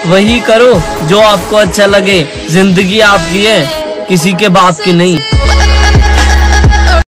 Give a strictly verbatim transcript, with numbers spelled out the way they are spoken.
वही करो जो आपको अच्छा लगे। जिंदगी आपकी है, किसी के बाप की नहीं।